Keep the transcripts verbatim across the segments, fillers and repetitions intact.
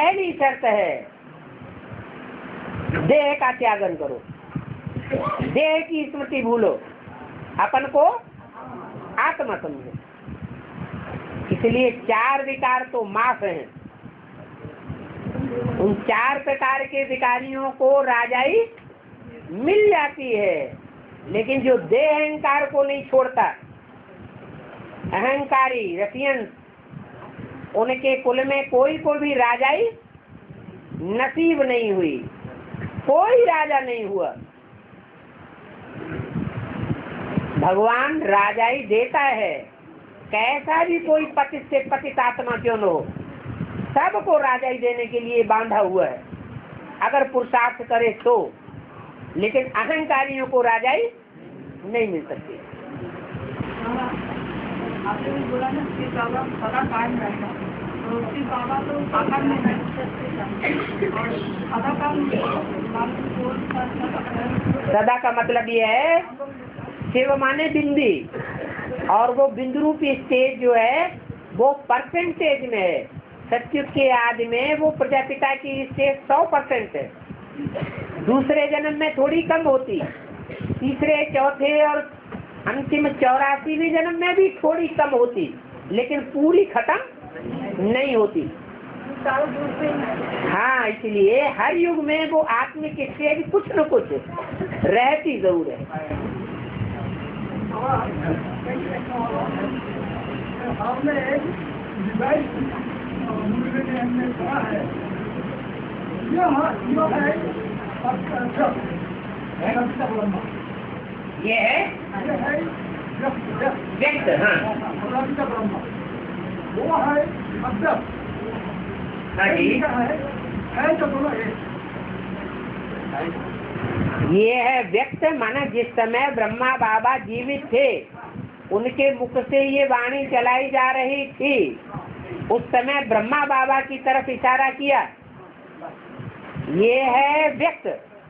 पहली शर्त है देह का त्यागन करो, देह की स्मृति भूलो, अपन को आत्मा समझो। इसलिए चार विकार तो माफ हैं। उन चार प्रकार के विकारियों को राजाई मिल जाती है, लेकिन जो देह अहंकार को नहीं छोड़ता, अहंकारी रसियन, उनके कुल में कोई को भी राजाई नसीब नहीं हुई, कोई राजा नहीं हुआ। भगवान राजाई देता है, कैसा भी कोई पतित से पतित आत्मा क्यों न हो, सबको राजाई देने के लिए बांधा हुआ है, अगर पुरुषार्थ करे तो। लेकिन अहंकारियों को राजाई नहीं मिल सकती। आपने भी बोला ना कि बाबा सदा कायम रहेगा, तो उसकी बाबा तो आकार में है और सदा का सदा का मतलब ये है, शिव माने बिंदी, और वो बिंदु रूपी स्टेज जो है वो परसेंटेज में है। सत्युग के आदि में वो प्रजापिता की स्टेज सौ परसेंट है, दूसरे जन्म में थोड़ी कम होती, तीसरे चौथे और अंतिम चौरासीवीं जन्म में भी थोड़ी कम होती, लेकिन पूरी खत्म नहीं होती। हाँ, इसलिए हर युग में वो आत्मिक स्टेज कुछ न कुछ रहती जरूर है। ये है व्यक्त, हाँ वो है मतलब ये है व्यक्त, माना जिस समय ब्रह्मा बाबा जीवित थे उनके मुख से ये वाणी चलाई जा रही थी, उस समय ब्रह्मा बाबा की तरफ इशारा किया, ये है व्यक्त।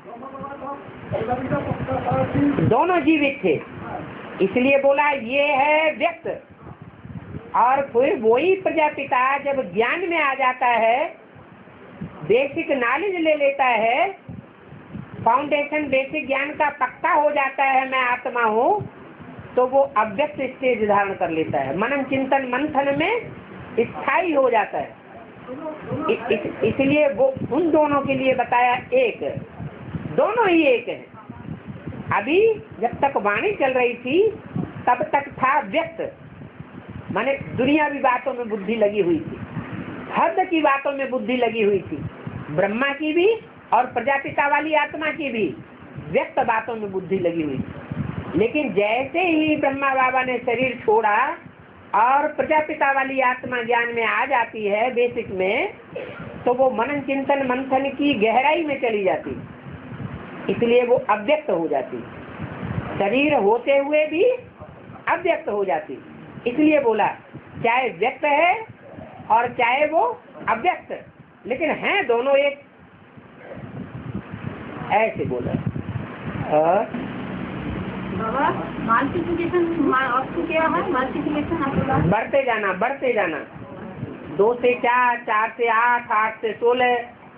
दोनों जीवित थे इसलिए बोला ये है व्यक्त। और फिर वही प्रजापिता जब ज्ञान में आ जाता है, बेसिक नॉलेज ले लेता है, फाउंडेशन बेसिक ज्ञान का पक्का हो जाता है मैं आत्मा हूँ, तो वो अव्यक्त स्टेज धारण कर लेता है, मनन चिंतन मंथन में स्थायी हो जाता है। इस, इस, इसलिए वो उन दोनों के लिए बताया एक, दोनों ही एक है। अभी जब तक वाणी चल रही थी तब तक था व्यक्त, माने दुनियावी बातों में बुद्धि लगी हुई थी, हद की बातों में बुद्धि लगी हुई थी, ब्रह्मा की भी और प्रजापिता वाली आत्मा की भी व्यक्त बातों में बुद्धि लगी हुई थी। लेकिन जैसे ही ब्रह्मा बाबा ने शरीर छोड़ा और प्रजापिता वाली आत्मा ज्ञान में आ जाती है बेसिक में, तो वो मनन चिंतन मंथन की गहराई में चली जाती, इसलिए वो अव्यक्त हो जाती, शरीर होते हुए भी अव्यक्त हो जाती। इसलिए बोला चाहे व्यक्त है और चाहे वो अव्यक्त, लेकिन हैं दोनों एक, ऐसे बोला। और बाबा मल्टीप्लिकेशन आपको क्या है? मल्टीप्लिकेशन आपको बढ़ते जाना बढ़ते जाना, दो से चार, चार से आठ, आठ से सोलह।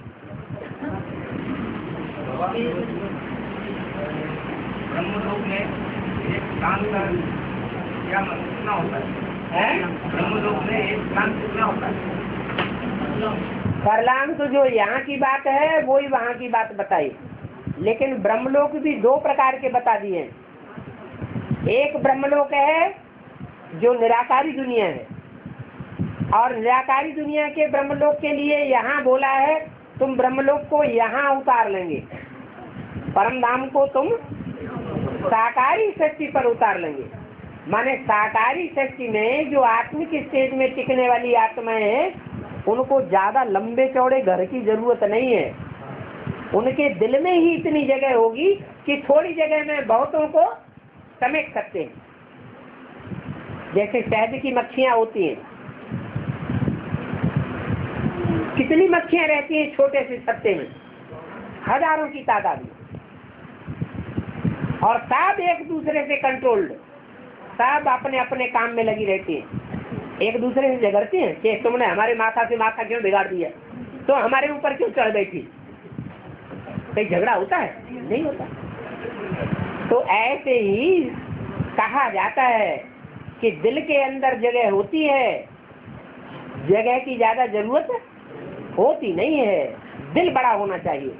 ब्रह्मलोक में एक काम का क्या कितना होता है? ब्रह्मलोक में एक काम कितना होता है? परलांश तो जो यहाँ की बात है वही वहाँ की बात बताई, लेकिन ब्रह्मलोक भी दो प्रकार के बता दिए। एक ब्रह्मलोक है जो निराकारी दुनिया है, और निराकारी दुनिया के ब्रह्मलोक के लिए यहाँ बोला है तुम ब्रह्मलोक को यहाँ उतार लेंगे, परम धाम को तुम साकारी शक्ति पर उतार लेंगे। माने साकारी शक्ति में जो आत्मिक स्टेज में टिकने वाली आत्माएं हैं उनको ज्यादा लंबे चौड़े घर की जरूरत नहीं है, उनके दिल में ही इतनी जगह होगी कि थोड़ी जगह में बहुतों को समेट सकते हैं। जैसे शहद की मक्खियां होती हैं, कितनी मक्खियां रहती हैं छोटे से छत्ते में, हजारों की तादाद में, और सब एक दूसरे से कंट्रोल्ड, सब अपने अपने काम में लगी रहती हैं, एक दूसरे से झगड़ती हैं कि तुमने हमारे माथा से माथा क्यों बिगाड़ दिया, तो हमारे ऊपर क्यों चढ़ बैठी? कहीं झगड़ा होता है? नहीं होता। तो ऐसे ही कहा जाता है कि दिल के अंदर जगह होती है, जगह की ज्यादा जरूरत होती नहीं है, दिल बड़ा होना चाहिए।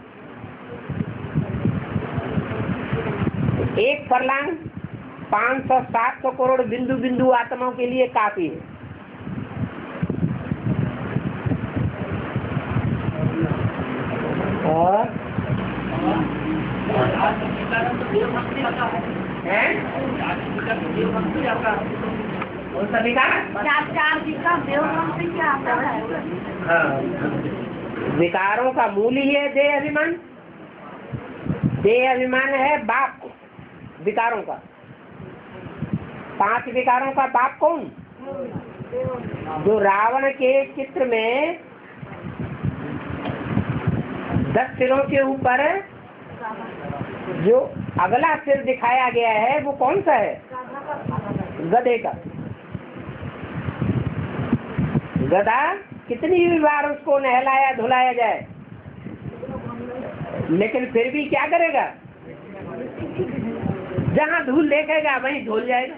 एक फरलांग पाँच सौ सात सौ करोड़ बिंदु बिंदु आत्माओं के लिए काफी है। और विकारों का मूल ही है देह अभिमान। देह अभिमान है बाप विकारों का। पांच विकारों का बाप कौन? जो रावण के चित्र में दस सिरों के ऊपर जो अगला सिर दिखाया गया है वो कौन सा है? गधे का। गधा कितनी भी बार उसको नहलाया धुलाया जाए, लेकिन फिर भी क्या करेगा? जहाँ धूल देखेगा वहीं धुल जाएगा।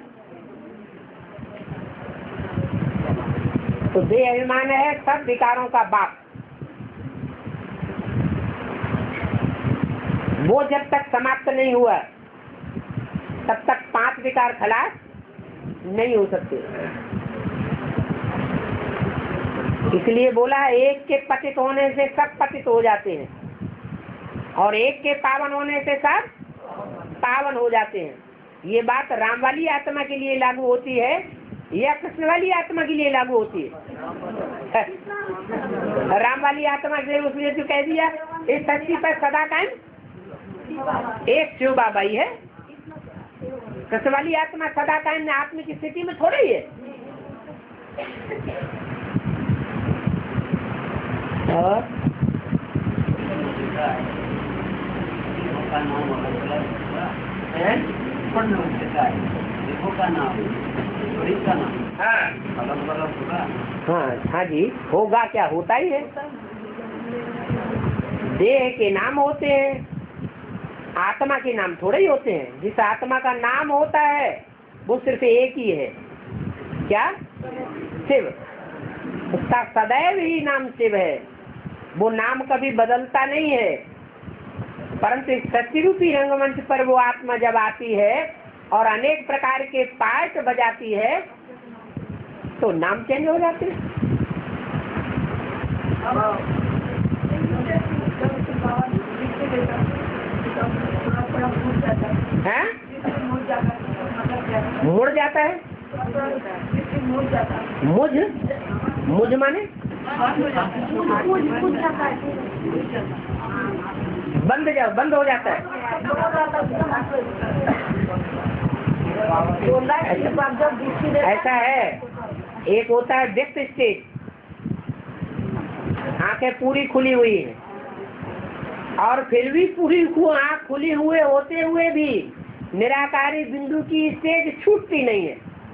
तो देह अभिमान है सब विकारों का बाप। वो जब तक समाप्त नहीं हुआ तब तक पांच विकार खलास नहीं हो सकते। इसलिए बोला एक के पतित होने से सब पतित हो जाते हैं, और एक के पावन होने से सब पावन हो जाते हैं। ये बात राम वाली आत्मा के लिए लागू होती है या कृष्ण वाली आत्मा के लिए लागू होती है? राम वाली आत्मा के लिए उसने जो कह दिया इस धरती पर सदा कायम एक शिव बाबा ही है। कृष्ण वाली आत्मा सदा कायम आत्मा की स्थिति में थोड़ी ही है। और हाँ हाँ जी, होगा क्या? होता ही है। देह के नाम होते हैं, आत्मा के नाम थोड़े ही होते हैं। जिस आत्मा का नाम होता है वो सिर्फ एक ही है। क्या? शिव। उसका सदैव ही नाम शिव है। वो नाम कभी बदलता नहीं है। परंतु इस सत्य रूपी रंगमंच पर वो आत्मा जब आती है और अनेक प्रकार के पार्ट बजाती है तो नाम चेंज हो जाते हैं। हैं? मुड़ जाता है। मुझ मुझ माने बंद जाओ बंद हो जाता है। ऐसा है, एक होता है व्यक्त स्टेज, आंखें पूरी खुली हुई है और फिर भी पूरी आंख खुली हुए होते हुए भी निराकारी बिंदु की स्टेज छूटती नहीं है।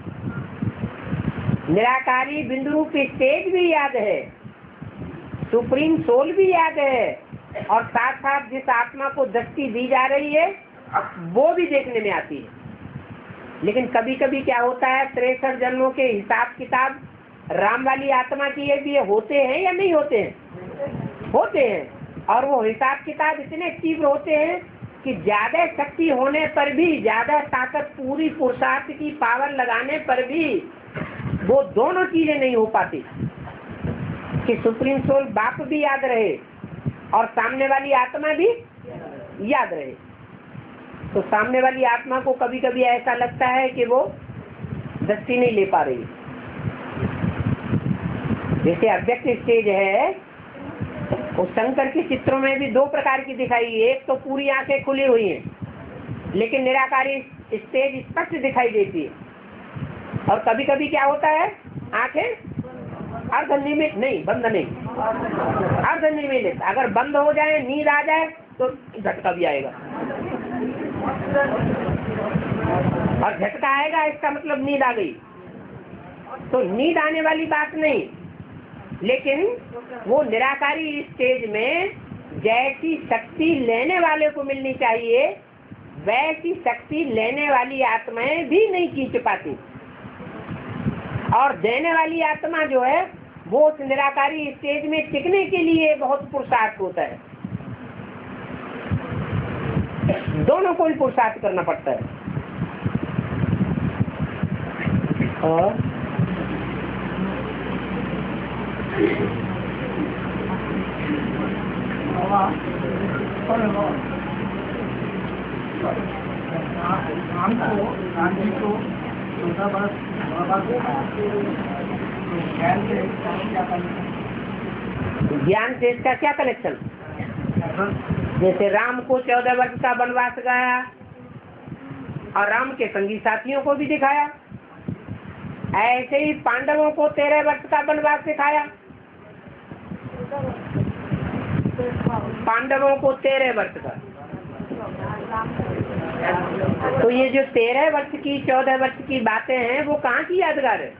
निराकारी बिंदु रूपी स्टेज भी याद है, सुप्रीम सोल भी याद है, और साथ साथ जिस आत्मा को दृष्टि दी जा रही है वो भी देखने में आती है। लेकिन कभी कभी क्या होता है, तिरसठ जन्मों के हिसाब किताब राम वाली आत्मा की भी होते हैं या नहीं होते हैं? होते हैं। और वो हिसाब किताब इतने तीव्र होते हैं कि ज्यादा शक्ति होने पर भी, ज्यादा ताकत, पूरी पुरुषार्थ की पावर लगाने पर भी वो दोनों चीजें नहीं हो पाती कि सुप्रीम सोल बाप भी याद रहे और सामने वाली आत्मा भी याद रहे। तो सामने वाली आत्मा को कभी कभी ऐसा लगता है कि वो दृष्टि नहीं ले पा रही। जैसे अव्यक्त स्टेज है, उस शंकर के चित्रों में भी दो प्रकार की दिखाई। एक तो पूरी आंखें खुली हुई हैं लेकिन निराकारी स्टेज स्पष्ट दिखाई देती है, और कभी कभी क्या होता है, आंखें अर्धनिमित नहीं, बंद नहीं, अर्धनिमित। अगर बंद हो जाए, नींद आ जाए तो झटका भी आएगा, और झटका आएगा इसका मतलब नींद आ गई। तो नींद आने वाली बात नहीं, लेकिन वो निराकारी स्टेज में जैसी शक्ति लेने वाले को मिलनी चाहिए वैसी शक्ति लेने वाली आत्माएं भी नहीं खींच पाती, और देने वाली आत्मा जो है वो उस निराकारी स्टेज में टिकने के लिए बहुत पुरुषार्थ होता है। दोनों को ही पुरुषार्थ करना पड़ता है। और हमको गांधी को चौदह वर्ष ज्ञान से इसका क्या कनेक्शन? जैसे राम को चौदह वर्ष का वनवास गया और राम के संगी साथियों को भी दिखाया, ऐसे ही पांडवों को तेरह वर्ष का वनवास दिखाया। पांडवों को तेरह वर्ष का, तो ये जो तेरह वर्ष की चौदह वर्ष की बातें हैं वो कहाँ की यादगार है?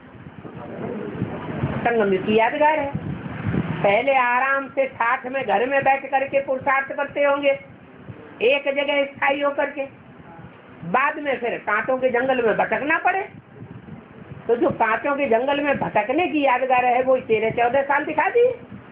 संगम की यादगार है। पहले आराम से साथ में घर में बैठ करके पुरुषार्थ करते होंगे एक जगह स्थायी होकर के, बाद में फिर कांटों के जंगल में भटकना पड़े। तो जो कांटों के जंगल में भटकने की यादगार है वो तेरह चौदह साल दिखा दी।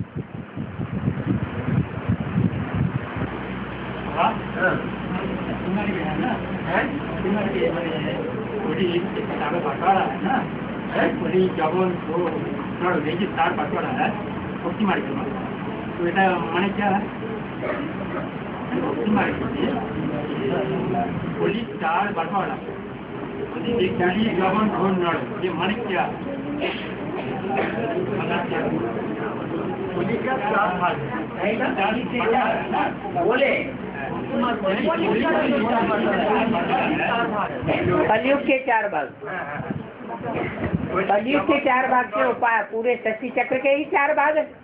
तो এটা মানে क्या है? पुलिस चार बटवाड़ा जवान ढोल नड़, ये माने क्या? पुलिस का चार भाग बोले कलयुग के चार भाग, कलयुग के चार भाग के उपाय पूरे शशि चक्र के ही चार भाग है।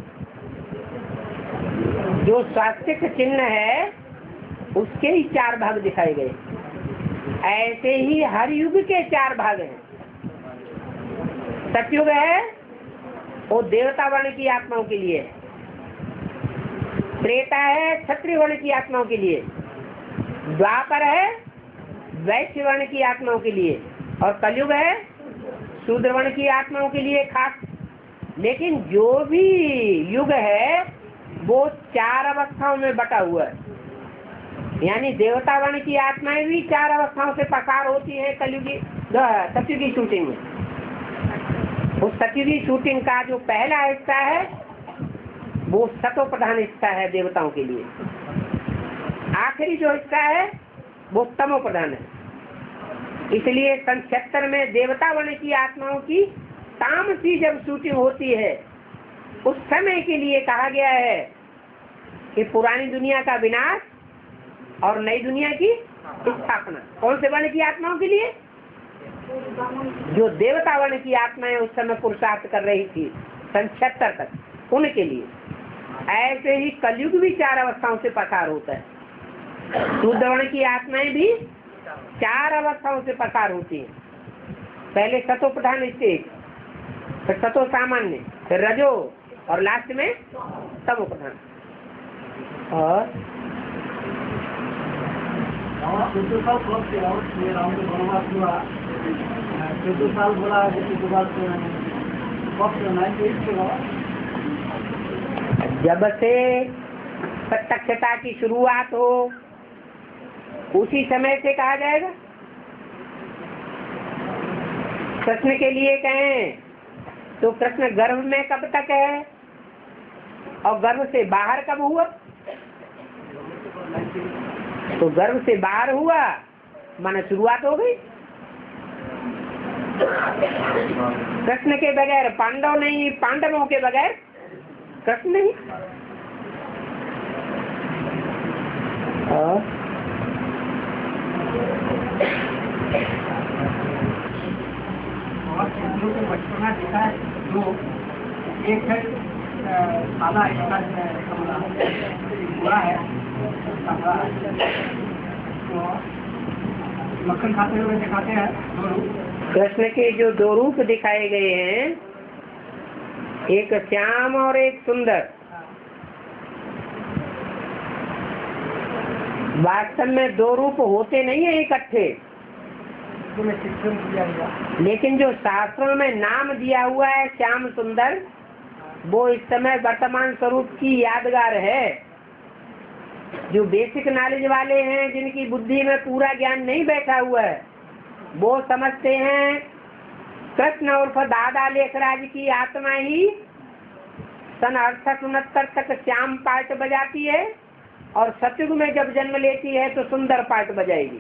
जो स्वास्तिक चिन्ह है उसके ही चार भाग दिखाए गए। ऐसे ही हर युग के चार भाग हैं। सतयुग है वो देवता वर्ण की आत्माओं के लिए, त्रेता है क्षत्रिय वर्ण की आत्माओं के लिए, द्वापर है वैश्य वर्ण की आत्माओं के लिए, और कलयुग है शूद्र वर्ण की आत्माओं के लिए खास। लेकिन जो भी युग है वो चार अवस्थाओं में बटा हुआ है, यानी देवता वर्ण की आत्माएं भी चार अवस्थाओं से पसार होती है कलयुगी सतयुगी शूटिंग में। उस सतयुगी शूटिंग का जो पहला हिस्सा है वो सतो प्रधान हिस्सा है देवताओं के लिए, आखिरी जो हिस्सा है वो तमो प्रधान है। इसलिए सन छिहत्तर में देवता वर्ण की आत्माओं की तामसी जब शूटिंग होती है उस समय के लिए कहा गया है कि पुरानी दुनिया का विनाश और नई दुनिया की स्थापना। कौन से वर्ण की आत्माओं के लिए? जो देवता वर्ण की आत्माएं उस समय पुरुषार्थ कर रही थी सन छिहत्तर तक, उनके लिए। ऐसे ही कलयुग भी चार अवस्थाओं से पसार होता है। शुद्ध वर्ण की आत्माएं भी चार अवस्थाओं से पसार होती हैं। पहले सतो प्रधान स्टेज, फिर सतो सामान्य, फिर रजो, और लास्ट में तमो प्रधान। और चौदह साल कब किया राम को वनवास हुआ, चौदह साल बोला के बाद कब नहीं, जब से प्रत्यक्षता की शुरुआत हो उसी समय से कहा जाएगा। कृष्ण के लिए कहें तो कृष्ण गर्भ में कब तक है और गर्भ से बाहर कब हुआ? तो गर्भ से बाहर हुआ माने शुरुआत हो गई। कृष्ण के बगैर पांडव नहीं, पांडवों के बगैर कृष्ण नहीं। और बचपना दिखा है जो एक है सादा कमला बुरा है, तो मक्खन खाते हुए दिखाते हैं दो रूप। कृष्ण के जो दो रूप दिखाए गए हैं एक श्याम और एक सुंदर। वास्तव में दो रूप होते नहीं है इकट्ठे, लेकिन जो शास्त्रों में नाम दिया हुआ है श्याम सुंदर, वो इस समय वर्तमान स्वरूप की यादगार है। जो बेसिक नॉलेज वाले हैं, जिनकी बुद्धि में पूरा ज्ञान नहीं बैठा हुआ है, वो समझते हैं कृष्ण उर्फ दादा लेखराज की आत्मा ही सन अड़सठ उनहत्तर तक श्याम पार्ट बजाती है और सतयुग में जब जन्म लेती है तो सुंदर पार्ट बजाएगी।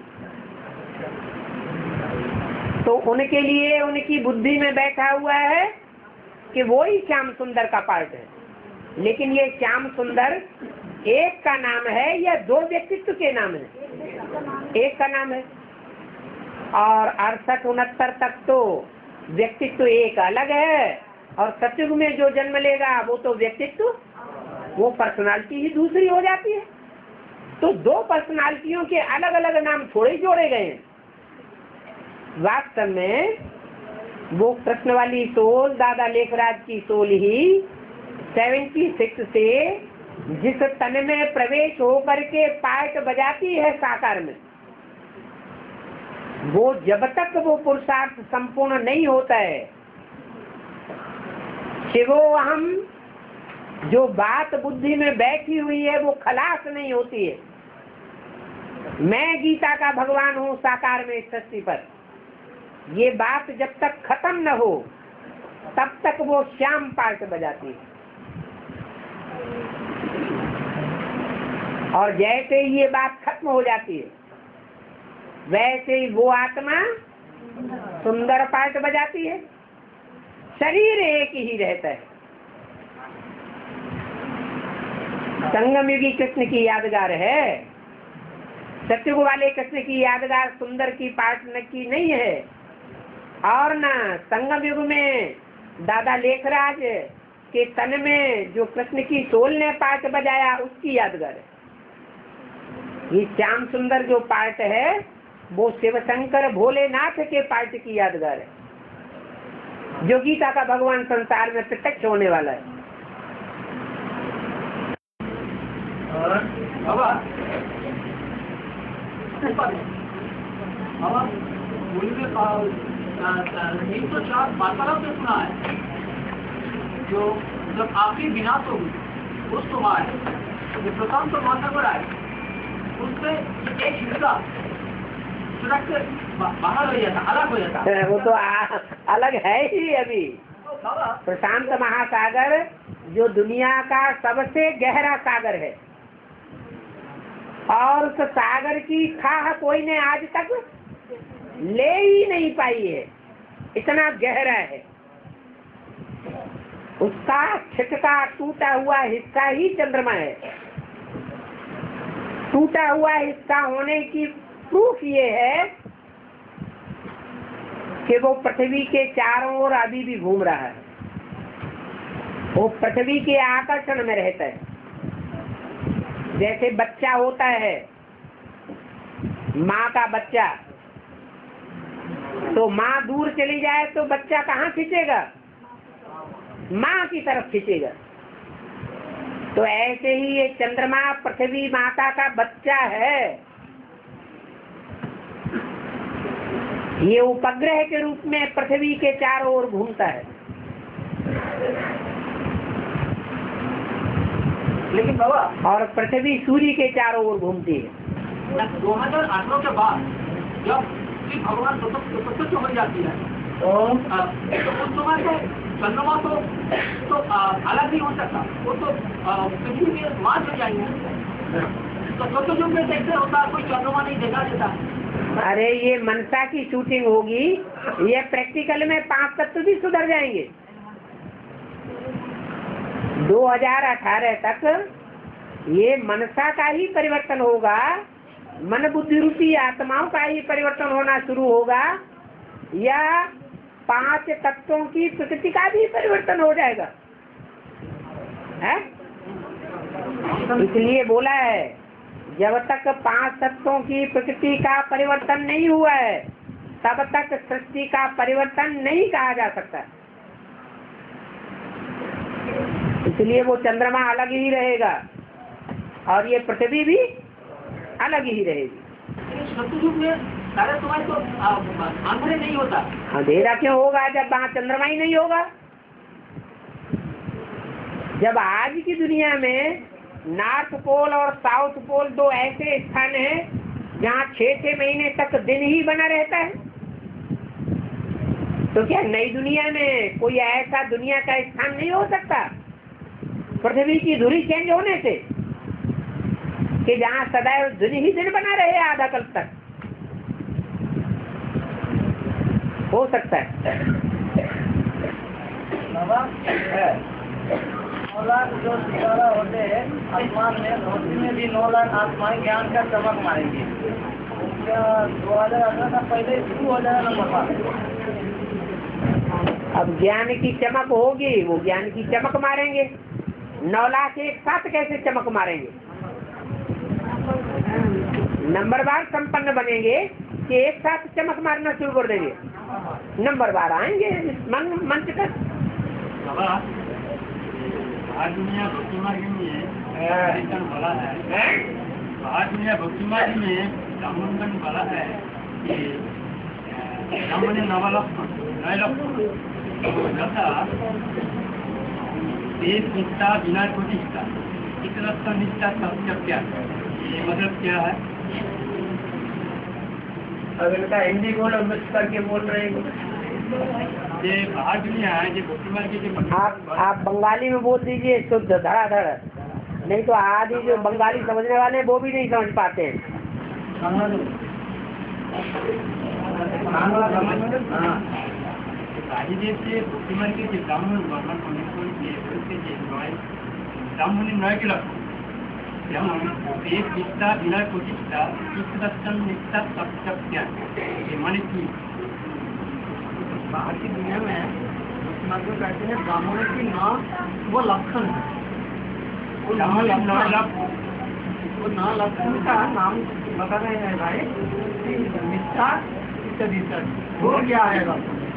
तो उनके लिए उनकी बुद्धि में बैठा हुआ है कि वो ही श्याम सुंदर का पार्ट है। लेकिन ये श्याम सुंदर एक का नाम है या दो व्यक्तित्व के नाम है? एक का नाम है। और अड़सठ उनहत्तर तक तो व्यक्तित्व एक अलग है, और सतयुग में जो जन्म लेगा वो तो व्यक्तित्व, वो पर्सनालिटी ही दूसरी हो जाती है। तो दो पर्सनालिटियों के अलग अलग नाम थोड़े जोड़े गए हैं। वास्तव में वो कृष्ण वाली सोल, दादा लेखराज की सोल ही छिहत्तर से जिस तन में प्रवेश होकर के पार्ट बजाती है साकार में, वो जब तक वो पुरुषार्थ संपूर्ण नहीं होता है, शिवो हम जो बात बुद्धि में बैठी हुई है वो खलास नहीं होती है। मैं गीता का भगवान हूँ साकार में सृष्टि पर, ये बात जब तक खत्म न हो तब तक वो श्याम पार्ट बजाती है। और जैसे ही ये बात खत्म हो जाती है, वैसे ही वो आत्मा सुंदर पार्ट बजाती है। शरीर एक ही रहता है। संगम युगी कृष्ण की यादगार है, सतयुग वाले कृष्ण की यादगार सुंदर की पार्ट न की नहीं है। और न संगम युग में दादा लेखराज के तन में जो कृष्ण की सोल ने पार्ट बजाया उसकी यादगार है। ये श्याम सुंदर जो पार्ट है वो शिव शंकर भोलेनाथ के पार्ट की यादगार है, जो गीता का भगवान संसार में प्रत्यक्ष होने वाला है। एक तो चार वार्तालाप में सुना है, जो जब आखिरी विनाश होगी उस समय जो प्रशांत माता पर आए, उससे एक हिस्सा बाहर हो जाता, अलग हो जाता। वो तो आ, अलग है ही। अभी प्रशांत महासागर जो दुनिया का सबसे गहरा सागर है, और उस सागर की खाह कोई ने आज तक ले ही नहीं पाई है, इतना गहरा है। उसका छिटका टूटा हुआ हिस्सा ही चंद्रमा है। टूटा हुआ हिस्सा होने की प्रूफ ये है कि वो पृथ्वी के चारों ओर अभी भी घूम रहा है। वो पृथ्वी के आकर्षण में रहता है। जैसे बच्चा होता है, माँ का बच्चा, तो माँ दूर चली जाए तो बच्चा कहाँ खींचेगा? माँ की तरफ खींचेगा। तो ऐसे ही ये चंद्रमा पृथ्वी माता का बच्चा है। ये उपग्रह के रूप में पृथ्वी के चारों ओर घूमता है। लेकिन बाबा, और पृथ्वी सूर्य के चारों ओर घूमती है। दो हजार अठारह के बाद जब भगवान प्रत्यक्ष हो जाती है तो उस समय तो चंद्रमा तो तो अलग नहीं हो सकता, वो तो पृथ्वी के मार्च हो जाएंगे। तो सत्य युग में देखते होता कोई चंद्रमा नहीं देखा देता। अरे ये मनसा की शूटिंग होगी, ये प्रैक्टिकल में पांच तत्व भी सुधर जाएंगे। दो हजार अठारह तक ये मनसा का ही परिवर्तन होगा, मन बुद्धि रूपी आत्माओं का ही परिवर्तन होना शुरू होगा, या पांच तत्वों की प्रकृति का भी परिवर्तन हो जाएगा है? इसलिए बोला है जब तक पांच तत्वों की प्रकृति का परिवर्तन नहीं हुआ है तब तक सृष्टि का परिवर्तन नहीं कहा जा सकता। इसलिए वो चंद्रमा अलग ही रहेगा और ये पृथ्वी भी अलग ही रहेगी। सतयुग में सारे समय तो अंधेरे नहीं होता। अंधेरा क्यों होगा जब वहाँ चंद्रमा ही नहीं होगा? जब आज की दुनिया में नॉर्थ पोल और साउथ पोल दो ऐसे स्थान हैं जहाँ छह छह महीने तक दिन ही बना रहता है, तो क्या नई दुनिया में कोई ऐसा दुनिया का स्थान नहीं हो सकता पृथ्वी की धुरी चेंज होने से कि जहाँ सदैव दिन ही दिन बना रहे आधा कल्प तक? हो सकता है। नौ लाख जो सितारा होते हैं आसमान में, रोशनी में भी नौ लाख आसमान ज्ञान का चमक मारेंगे। क्या दो हजार अठारह का पहले शुरू हो जाएगा नंबर? अब ज्ञान की चमक होगी, वो ज्ञान की चमक मारेंगे। नौ लाख एक साथ कैसे चमक मारेंगे? नंबरवार संपन्न बनेंगे कि एक साथ चमक मारना शुरू कर देंगे? नंबरवार आएंगे मन मंच तक। आज दुनिया भक्ति मार्ग में बड़ा है, आज दुनिया भक्ति मार्ग में ब्राह्मण बड़ा है कि ब्राह्मण नवलक्षण नए लक्षण जैसा देश निष्ठा बिना प्रतिष्ठा इतना निष्ठा सत्य क्या है, ये मतलब क्या है? अगर का हिंदी बोलो मिक्स करके बोल रहे हैं। ये बाहर दुनिया है, ये भक्तिमार्ग की जो आप आप बंगाली में बोल दीजिए शुद्ध धड़ाधड़, नहीं तो आदि जो बंगाली समझने वाले हैं वो भी नहीं समझ पाते हैं। काही देश से भक्तिमार्ग के ब्राह्मण ब्राह्मण ब्राह्मण नय के लक्षण যেমন দেশ নিষ্ঠা বিনয় প্রতিষ্ঠা দর্শন निष्ठा सत्य ज्ञान, ये माने की बाहर की दुनिया में मतलब कहते हैं ब्राह्मणों की नाम वो लक्षण है, वो नाम वो ना लक्षण का नाम बता रहे हैं भाई। निष्ठा इत्यादि वो क्या आएगा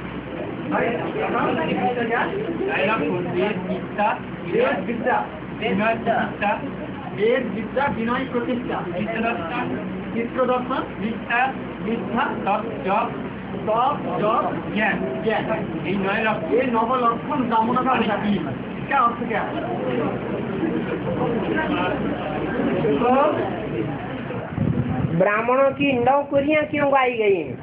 वेद विद्या विनय प्रतिष्ठा चित्रदर्शन निष्ठा निष्ठा तप जप तप जप ज्ञान ज्ञान, ये नए लक्षण ये नव लक्षण ब्राह्मण का क्या अर्थ क्या है? तो ब्राह्मणों की नौ पुरियां क्यों गाई गई हैं?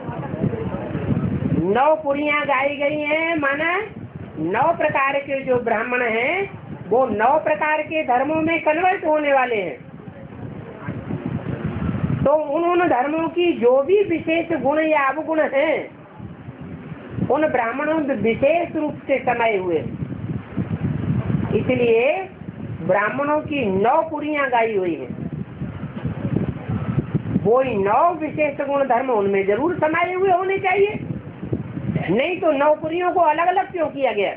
नौ पुरियां गाई गई हैं माना नौ प्रकार के जो ब्राह्मण हैं वो नौ प्रकार के धर्मों में कन्वर्ट होने वाले हैं। तो उन धर्मों की जो भी विशेष गुण या अवगुण हैं उन ब्राह्मणों में विशेष रूप से समाये हुए, इसलिए ब्राह्मणों की नौ पुरियां गाई हुई हैं। वो नौ विशेष गुण धर्म उनमें जरूर समाये हुए होने चाहिए, नहीं तो नौ पुरियों को अलग अलग क्यों किया गया?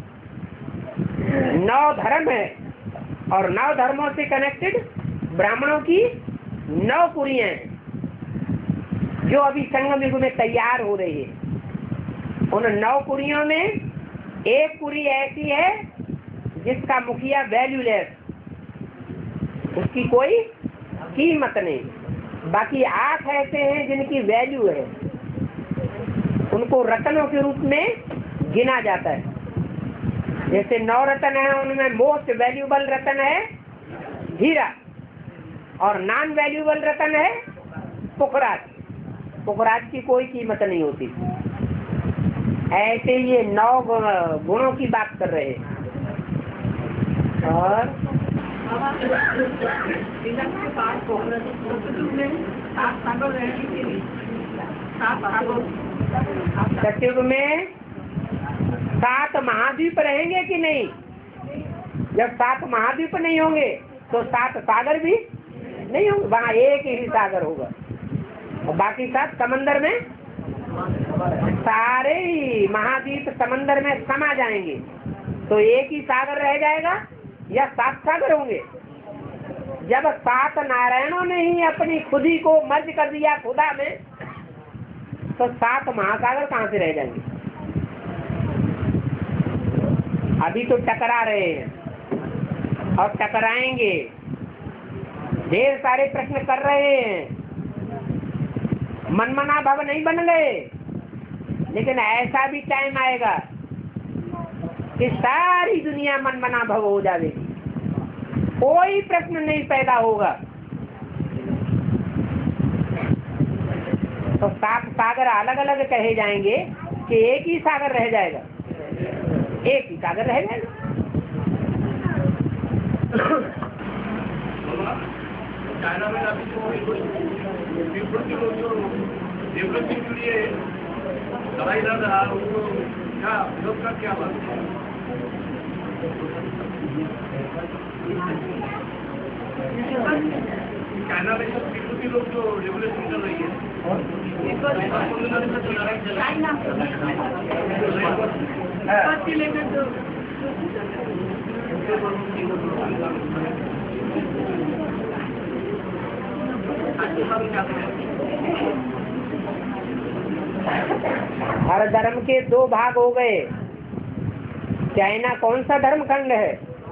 नौ धर्म है और नौ धर्मों से कनेक्टेड ब्राह्मणों की नौ पुरियां हैं जो अभी संगम युग में तैयार हो रही है। उन नौ पुरियों में एक पुरी ऐसी है जिसका मुखिया वैल्यूलेस, उसकी कोई कीमत नहीं। बाकी आठ ऐसे हैं जिनकी वैल्यू है, उनको रत्नों के रूप में गिना जाता है। जैसे नौ रत्न है उनमें मोस्ट वैल्यूबल रत्न है हीरा और नॉन वैल्यूबल रत्न है पुखराज। पुखराज की कोई कीमत नहीं होती। ऐसे ये नौ गुणों की बात कर रहे हैं। और सतयुग में सात महाद्वीप रहेंगे कि नहीं? जब सात महाद्वीप नहीं होंगे तो सात सागर भी नहीं होंगे, वहाँ एक ही सागर होगा और बाकी सात समंदर में, सारे ही महाद्वीप समंदर में समा जाएंगे तो एक ही सागर रह जाएगा या सात सागर होंगे? जब सात नारायणों ने ही अपनी खुदी को मर्ज कर दिया खुदा में तो सात महासागर कहाँ से रह जाएंगे? अभी तो टकरा रहे हैं। और टकराएंगे, ढेर सारे प्रश्न कर रहे हैं, मनमना भव नहीं बन गए, लेकिन ऐसा भी टाइम आएगा कि सारी दुनिया मनमना भव हो जाएगी, कोई प्रश्न नहीं पैदा होगा। तो सात सागर अलग अलग कहे जाएंगे कि एक ही सागर रह जाएगा, एक ही सागर रह जाएगा। चाइना में अभी जो डेवलपिंग के लिए दवाई लड़ रहा है, उनको क्या विरोध का क्या बात है? चाइना में सब सिक्योरिटी लोग जो रेगुलेशन कर रही है, हर धर्म के दो भाग हो गए। चाइना कौन सा धर्म खंड है?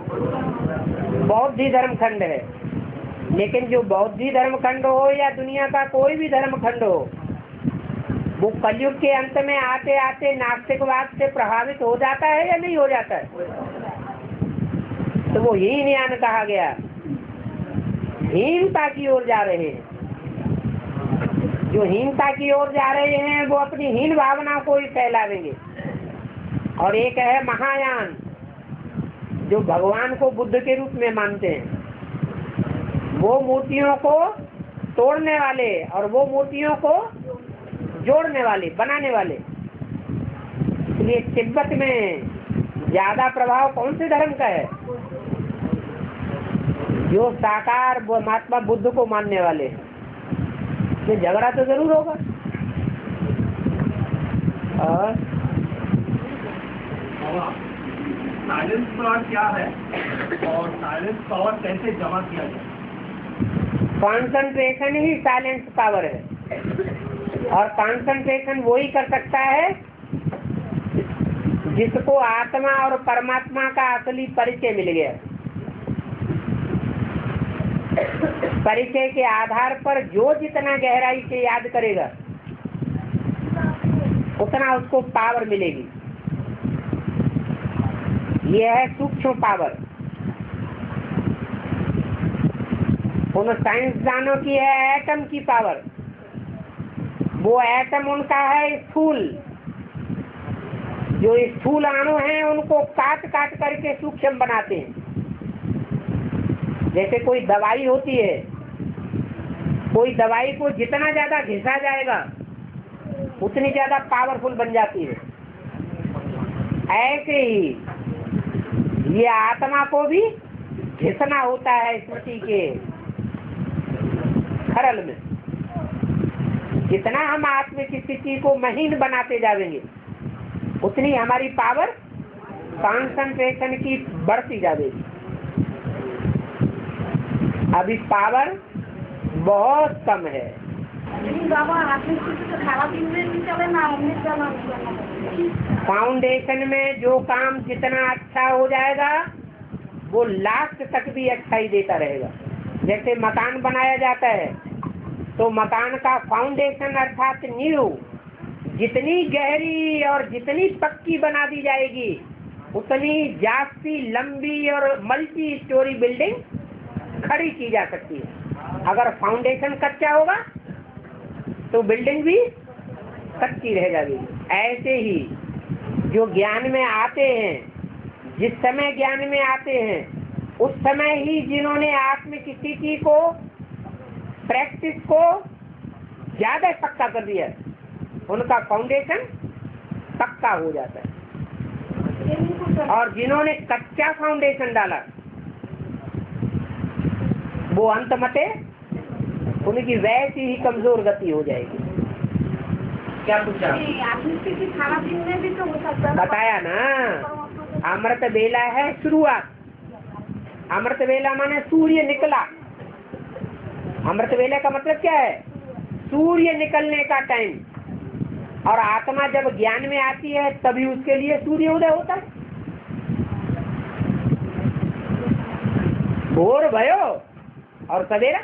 बौद्ध धर्म खंड है। लेकिन जो बौद्ध धर्म खंड हो या दुनिया का कोई भी धर्म खंड हो, वो कलयुग के अंत में आते आते नास्तिकवाद से प्रभावित हो जाता है या नहीं हो जाता है? तो वो हीनयान कहा गया, हीनता की ओर जा रहे हैं। जो हीनता की ओर जा रहे हैं वो अपनी हीन भावना को ही फैलावेंगे। और एक है महायान, जो भगवान को बुद्ध के रूप में मानते हैं, वो मूर्तियों को तोड़ने वाले और वो मूर्तियों को जोड़ने वाले, बनाने वाले। इसलिए तिब्बत में ज्यादा प्रभाव कौन से धर्म का है? जो साकार महात्मा बुद्ध को मानने वाले। तो झगड़ा तो जरूर होगा। और साइलेंस पावर क्या है और साइलेंस पावर कैसे जमा किया जाए? कंसंट्रेशन ही साइलेंस पावर है। और कंसंट्रेशन वो ही कर सकता है जिसको आत्मा और परमात्मा का असली परिचय मिल गया। परिचय के आधार पर जो जितना गहराई से याद करेगा उतना उसको पावर मिलेगी। यह है सूक्ष्म पावर। उन साइंसदानों की है एटम की पावर। वो एटम उनका है स्थूल। जो स्थूल अणु हैं उनको काट काट करके सूक्ष्म बनाते हैं। जैसे कोई दवाई होती है, कोई दवाई को जितना ज्यादा घिसा जाएगा उतनी ज्यादा पावरफुल बन जाती है। ऐसे ही ये आत्मा को भी घिसना होता है स्मृति के खरल में। जितना हम आत्म की स्थिति को महीन बनाते जाएंगे उतनी हमारी पावर कंसंट्रेशन की बढ़ती जाएगी। अभी पावर बहुत कम है। फाउंडेशन में जो काम जितना अच्छा हो जाएगा वो लास्ट तक भी अच्छा ही देता रहेगा। जैसे मकान बनाया जाता है तो मकान का फाउंडेशन अर्थात नींव जितनी गहरी और जितनी पक्की बना दी जाएगी उतनी जास्ती लंबी और मल्टी स्टोरी बिल्डिंग खड़ी की जा सकती है। अगर फाउंडेशन कच्चा होगा तो बिल्डिंग भी कच्ची रह जाएगी। ऐसे ही जो ज्ञान में आते हैं, जिस समय ज्ञान में आते हैं उस समय ही जिन्होंने आत्म की स्थिति को, प्रैक्टिस को ज्यादा पक्का कर दिया, उनका फाउंडेशन पक्का हो जाता है। और जिन्होंने कच्चा फाउंडेशन डाला वो अंत मते उनकी वैसी ही कमजोर गति हो जाएगी। क्या पूछा? बताया ना, अमृत बेला है शुरुआत। अमृत बेला माने सूर्य निकला। अमृत बेला का मतलब क्या है? सूर्य निकलने का टाइम। और आत्मा जब ज्ञान में आती है तभी उसके लिए सूर्योदय होता है। भोर भयो और सवेरा,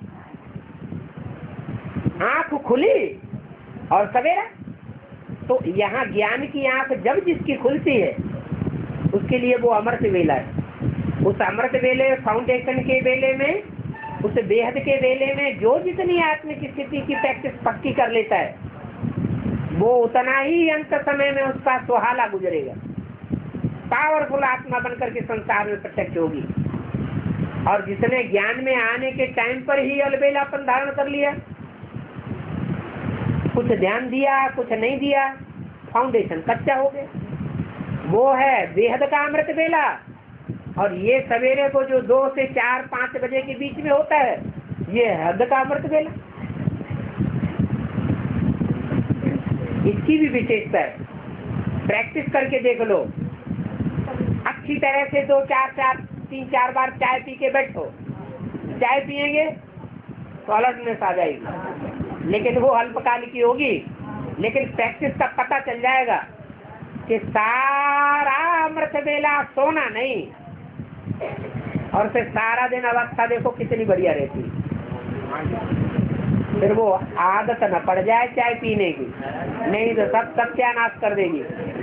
आंख खुली और सवेरा। तो यहाँ ज्ञान की आंख जब जिसकी खुलती है उसके लिए वो अमृत वेला है। उस अमृत वेले फाउंडेशन के वेले में, उस बेहद के वेले में जो जितनी आत्मिक स्थिति की प्रैक्टिस पक्की कर लेता है वो उतना ही अंत समय में उसका सुहाना गुजरेगा, पावरफुल आत्मा बनकर के संसार में प्रत्यक्ष होगी। और जिसने ज्ञान में आने के टाइम पर ही अलबेलापन धारण कर लिया, कुछ ध्यान दिया कुछ नहीं दिया, फाउंडेशन कच्चा हो गया, वो है बेहद का अमृत वेला। और ये सवेरे को जो दो से चार पाँच बजे के बीच में होता है ये हद का अमृत वेला। इसकी भी विशेषता है, प्रैक्टिस करके देख लो। अच्छी तरह से दो चार चार तीन चार बार चाय पी के बैठो, चाय पिएंगे तो अलर्टनेस आ जाएगी, लेकिन वो अल्पकाल की होगी। लेकिन प्रैक्टिस का पता चल जाएगा कि सारा अमृत वेला सोना नहीं, और फिर सारा दिन अवस्था देखो कितनी बढ़िया रहती है। फिर वो आदत न पड़ जाए चाय पीने की, नहीं तो सब सत्यानाश कर देगी।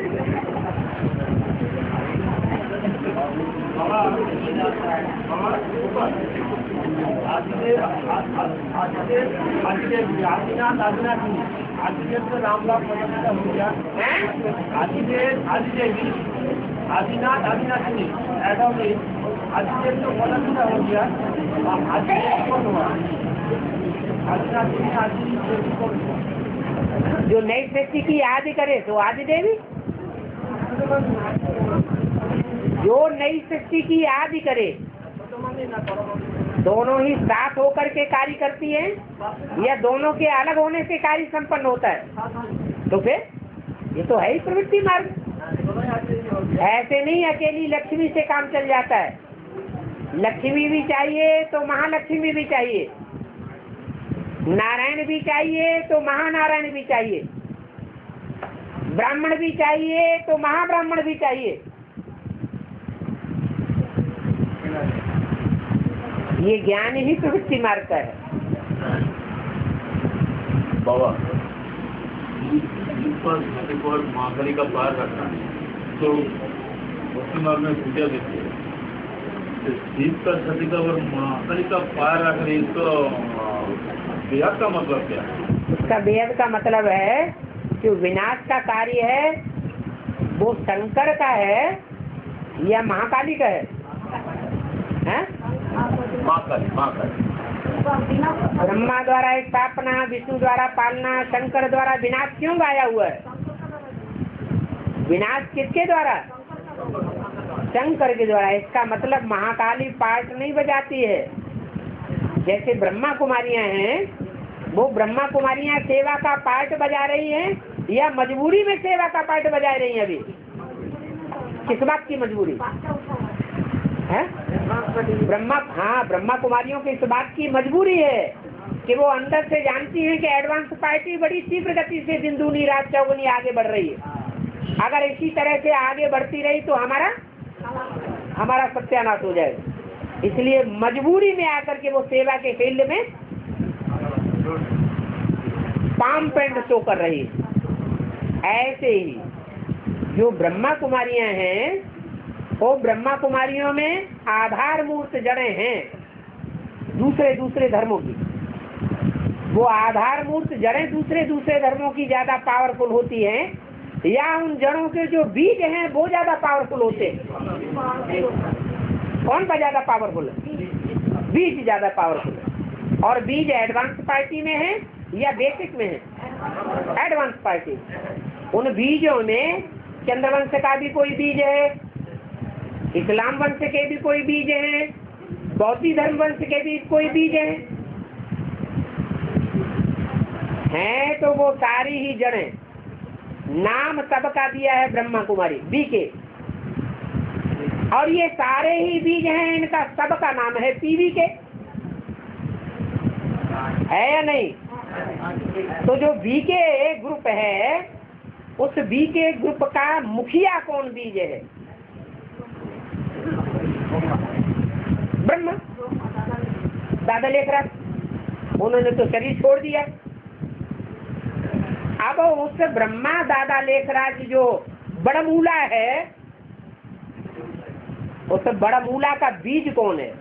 आदिनाथ आदिनाथ नहीं ऐसा नहीं, आदिदेव तो बोला पूरा हो गया, आदिदेव कौन हुआ? आदिनाथ जो नई सृष्टि की याद करे तो आदि देवी, जो नई सृष्टि की याद करे, दोनों ही साथ होकर के कार्य करती है या दोनों के अलग होने से कार्य संपन्न होता है? तो फिर ये तो है ही प्रवृत्ति मार्ग। ऐसे नहीं अकेली लक्ष्मी से काम चल जाता है, लक्ष्मी भी चाहिए तो महालक्ष्मी भी चाहिए, नारायण भी चाहिए तो महानारायण भी चाहिए, ब्राह्मण भी चाहिए तो महाब्राह्मण भी चाहिए। ये ज्ञान ही प्रवृत्ति मार्ग का है। बाबा पर महाकाली का पार रखना तो भक्ति मार्ग में पूजा देती है, जीव का छठी का और महाकाली का पार रखने, इसको बेहद का मतलब क्या है? उसका बेहद का मतलब है कि विनाश का कार्य है वो शंकर का है या महाकाली का है? हैं? महाकाली महाकाली ब्रह्मा द्वारा स्थापना, विष्णु द्वारा पालना, शंकर द्वारा विनाश क्यों गाया हुआ है? विनाश किसके द्वारा? शंकर के द्वारा। इसका मतलब महाकाली पार्ट नहीं बजाती है। जैसे ब्रह्मा कुमारियां हैं, वो ब्रह्मा कुमारियां सेवा का पार्ट बजा रही हैं या मजबूरी में सेवा का पार्ट बजा रही हैं? अभी किस बात की मजबूरी है? ब्रह्मा हाँ ब्रह्मा कुमारियों की इस बात की मजबूरी है कि वो अंदर से जानती हैं कि एडवांस पार्टी बड़ी तीव्र गति से दिन दूनी रात चौगुनी आगे बढ़ रही है। अगर इसी तरह से आगे बढ़ती रही तो हमारा हमारा सत्यानाश हो जाएगा। इसलिए मजबूरी में आकर के वो सेवा के फील्ड में पाम पेंट शो कर रही है। ऐसे ही जो ब्रह्मा कुमारियां हैं वो ब्रह्मा कुमारियों में आधार मूर्त जड़ें हैं दूसरे दूसरे धर्मों की। वो आधार मूर्त जड़ें दूसरे दूसरे धर्मों की ज्यादा पावरफुल होती हैं या उन जड़ों के जो बीज हैं वो ज्यादा पावरफुल होते हैं? कौन सा ज्यादा पावरफुल है? बीज ज्यादा पावरफुल है। और बीज एडवांस पार्टी में है या बेसिक में है? Advance party. उन बीजों में चंद्रवंश का भी कोई बीज है, इस्लाम वंश के भी कोई बीज हैं, बौद्ध धर्म वंश के भी कोई बीज हैं हैं तो वो सारी ही जड़ें। नाम सबका दिया है ब्रह्मा कुमारी बी के, और ये सारे ही बीज हैं, इनका सबका नाम है पीवी के, है या नहीं? तो जो बी के ग्रुप है उस बी के ग्रुप का मुखिया कौन बीज है? ब्रह्मा दादा लेखराज, उन्होंने तो शरीर छोड़ दिया। अब उस ब्रह्मा दादा लेखराज जो बड़मूला है, उस बड़मूला का बीज कौन है?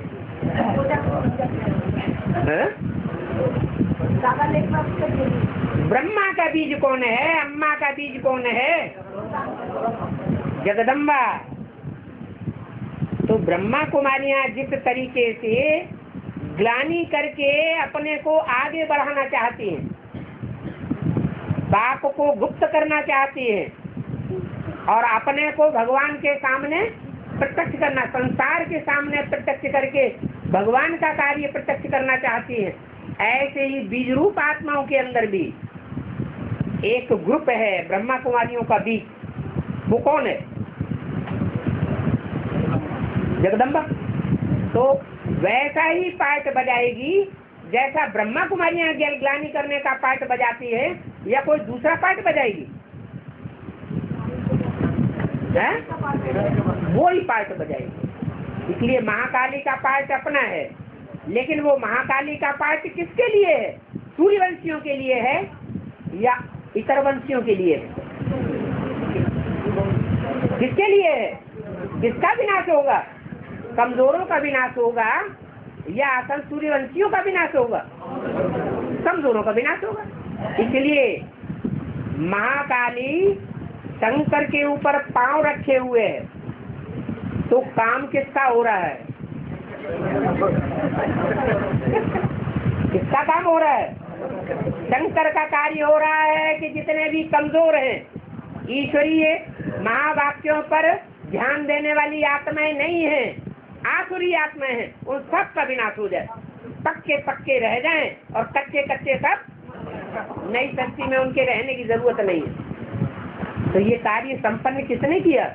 ब्रह्मा का बीज कौन है? अम्मा का बीज कौन है? जगदम्बा। तो ब्रह्मा कुमारियां जिस तरीके से ग्लानि करके अपने को आगे बढ़ाना चाहती हैं, बाप को गुप्त करना चाहती है और अपने को भगवान के सामने प्रत्यक्ष करना, संसार के सामने प्रत्यक्ष करके भगवान का कार्य प्रत्यक्ष करना चाहती है, ऐसे ही बीज रूप आत्माओं के अंदर भी एक ग्रुप है ब्रह्मा कुमारियों का बीज। वो कौन है? जगदम्बा। तो वैसा ही पार्ट बजाएगी जैसा ब्रह्मा कुमारियां ग्लानि करने का पार्ट बजाती है, या कोई दूसरा पार्ट बजाएगी? है? वो ही पार्ट बजाएगी। इसलिए महाकाली का पार्ट अपना है, लेकिन वो महाकाली का पार्ट किसके लिए है? सूर्यवंशियों के लिए है या इतर वंशियों के लिए है? किसके लिए है? किसका विनाश होगा? कमजोरों का विनाश होगा या असल सूर्यवंशियों का विनाश होगा? कमजोरों का विनाश होगा। इसलिए महाकाली शंकर के ऊपर पांव रखे हुए है, तो काम किसका हो रहा है? किसका काम हो रहा है? शंकर का कार्य हो रहा है कि जितने भी कमजोर हैं, ईश्वरीय महावाक्यों पर ध्यान देने वाली आत्माएं नहीं है, आसुरी आत्माएं हैं, उन सब का विनाश हो जाए, पक्के पक्के रह जाएं और कच्चे कच्चे सब नई सृष्टि में उनके रहने की जरूरत नहीं है। तो ये कार्य संपन्न किसने किया?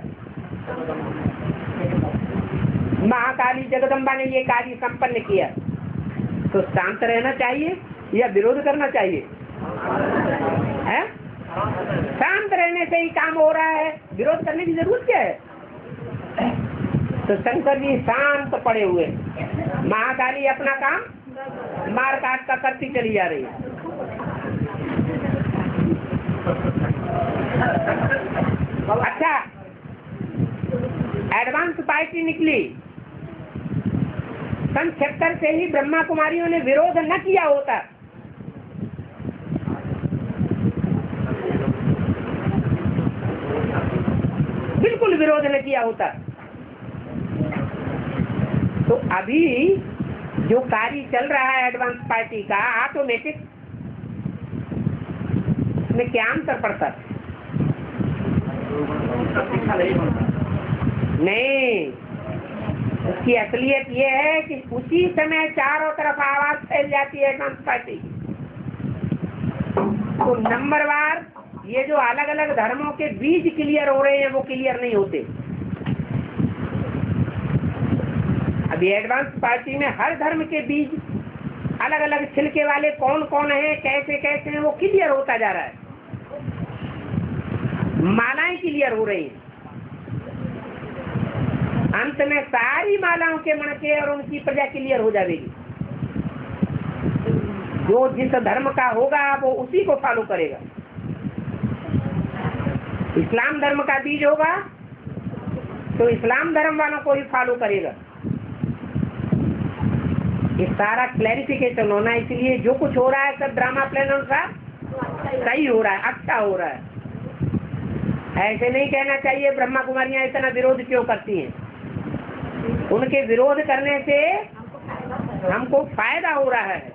महाकाली जगदम्बा ने ये कार्य संपन्न किया। तो शांत रहना चाहिए या विरोध करना चाहिए? है? शांत रहने से ही काम हो रहा है, विरोध करने की जरूरत क्या है? तो शंकर जी शांत पड़े हुए, महाकाली अपना काम मार काट का करती चली जा रही है। अच्छा, एडवांस पार्टी निकली, सन छिहत्तर से ही ब्रह्मा कुमारियों ने विरोध न किया होता, बिल्कुल विरोध न किया होता, तो अभी जो कार्य चल रहा है एडवांस पार्टी का, ऑटोमेटिक में क्या अंतर पड़ता? नहीं, उसकी असलियत ये है कि उसी समय चारों तरफ आवाज फैल जाती है एडवांस पार्टी की। तो नंबरवार ये जो अलग अलग धर्मों के बीज क्लियर हो रहे हैं, वो क्लियर नहीं होते। अभी एडवांस पार्टी में हर धर्म के बीज अलग अलग छिलके वाले कौन कौन है, कैसे कैसे हैं, वो क्लियर होता जा रहा है। मालाएं क्लियर हो रही हैं, अंत में सारी मालाओं के मणके और उनकी प्रजा क्लियर हो जाएगी। जो जिस धर्म का होगा वो उसी को फॉलो करेगा। इस्लाम धर्म का बीज होगा तो इस्लाम धर्म वालों को ही फॉलो करेगा। ये सारा क्लैरिफिकेशन होना, इसलिए जो कुछ हो रहा है सब ड्रामा प्लान अनुसार सही हो रहा है, अच्छा हो रहा है। ऐसे नहीं कहना चाहिए ब्रह्मा कुमारियां इतना विरोध क्यों करती हैं। उनके विरोध करने से हमको फायदा हो रहा है।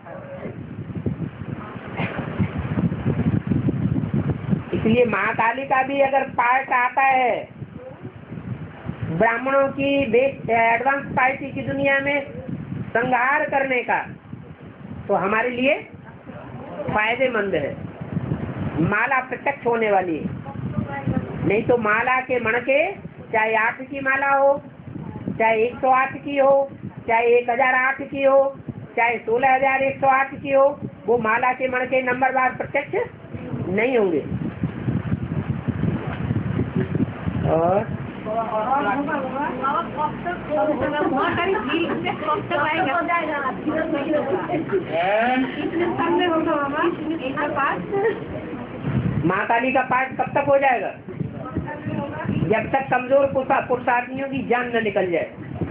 इसलिए महाकाली का भी अगर पार्ट आता है ब्राह्मणों की एडवांस पार्टी की दुनिया में संहार करने का, तो हमारे लिए फायदेमंद है। माला प्रत्यक्ष होने वाली है, नहीं तो माला के मणके चाहे आठ की माला हो, चाहे एक सौ आठ की हो, चाहे एक हजार आठ की हो, चाहे सोलह हजार एक सौ आठ की हो, वो माला के मणके नंबरवार प्रत्यक्ष नहीं होंगे। और माँ काली का पाठ कब तक हो जाएगा? जब तक कमजोर पुरुषार्थियों की जान न निकल जाए।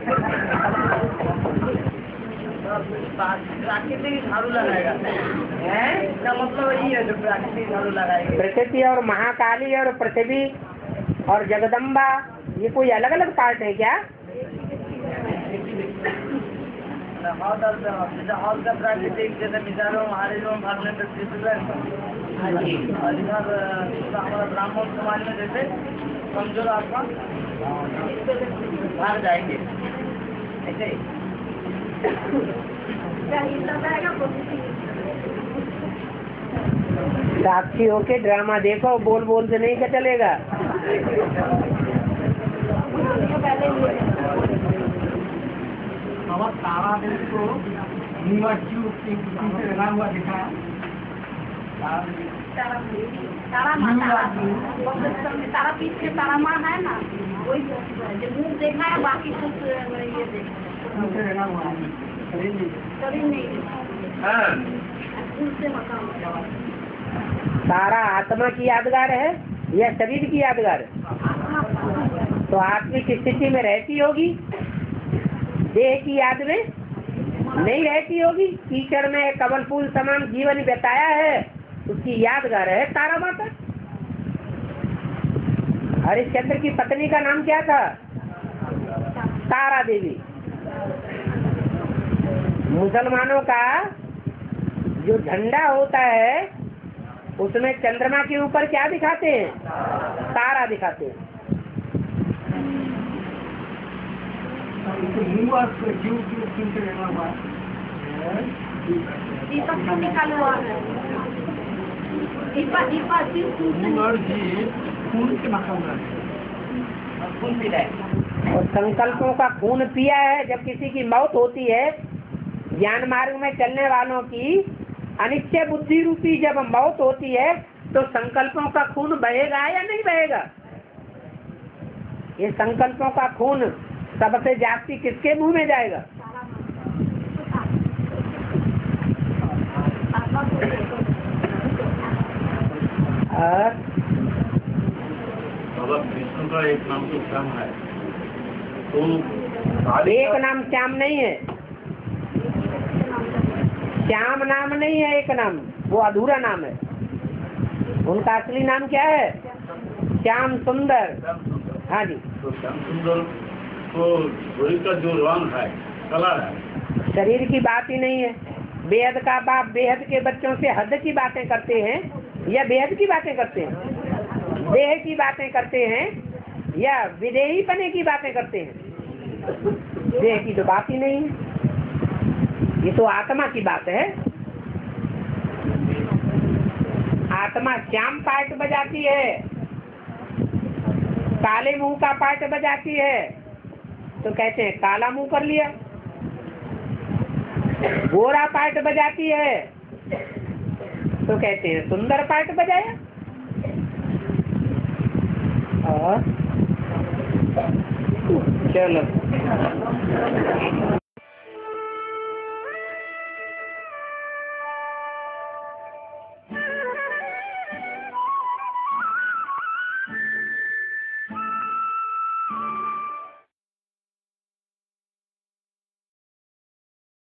प्राकृतिक झाड़ू लगाएगा, इसका मतलब यही है जो प्राकृतिक झाड़ू लगाएगा। प्रकृति और महाकाली और पृथ्वी और जगदम्बा ये कोई अलग अलग पार्ट है क्या? हॉल का प्राकृतिक जैसे विचारों हमारे जो भागने हमारा ब्राह्मण समाज में जैसे कमजोर आत्मा भाग जाएंगे ऐसे ही। साक्षी होके ड्रामा देखो, बोल बोल से नहीं क्या चलेगा। तारा देव को लगा हुआ दिखा, तारा माता तारा पीछे तारा माँ है ना, वही मुँह देखा है, बाकी कुछ ये देखा शरीर नहीं तारा आत्मा की यादगार है या शरीर की यादगार है? तो आत्मिक स्थिति में रहती होगी, देह की याद में नहीं रहती होगी। कीचड़ में कमल फूल समान जीवन बिताया है, उसकी यादगार है तारा माता। हरिश्चंद्र की पत्नी का नाम क्या था? तारा देवी। मुसलमानों का जो झंडा होता है उसमें चंद्रमा के ऊपर क्या दिखाते हैं? तारा दिखाते हैं। और संकल्पों का खून पिया है। जब किसी की मौत होती है, ज्ञान मार्ग में चलने वालों की अनिश्चय बुद्धि रूपी जब मौत होती है, तो संकल्पों का खून बहेगा या नहीं बहेगा? ये संकल्पों का खून सबसे जास्ती किसके मुंह में जाएगा? और कृष्ण का एक नाम तो श्याम है, तो एक नाम श्याम नहीं है। श्याम नाम नहीं है एक नाम, वो अधूरा नाम है। उनका असली नाम क्या है? श्याम सुंदर। हाँ जी। तो श्याम सुंदर तो शरीर का जो रंग है, कलर है, शरीर की बात ही नहीं है। बेहद का बाप बेहद के बच्चों से हद की बातें करते हैं या बेहद की बातें करते हैं? देह की बातें करते हैं या विदेही पने की बातें करते हैं? देह की तो बात ही नहीं है, ये तो आत्मा की बात है। आत्मा श्याम पाठ बजाती है, काले मुंह का पाठ बजाती है, तो कहते हैं काला मुंह कर लिया। गोरा पाठ बजाती है तो कहते हैं सुंदर पाठ बजाया। और चलो